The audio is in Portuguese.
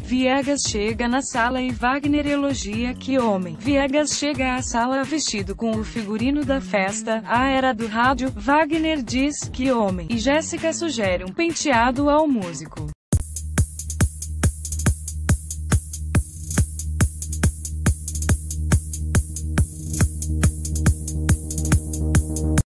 Viegas chega na sala e Wagner elogia que homem. Viegas chega à sala vestido com o figurino da festa, a era do rádio. Wagner diz que homem, e Jéssica sugere um penteado ao músico.